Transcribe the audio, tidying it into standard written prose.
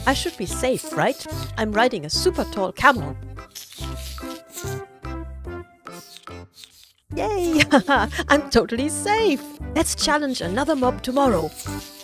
I should be safe, right? I'm riding a super tall camel. Yay! I'm totally safe! Let's challenge another mob tomorrow.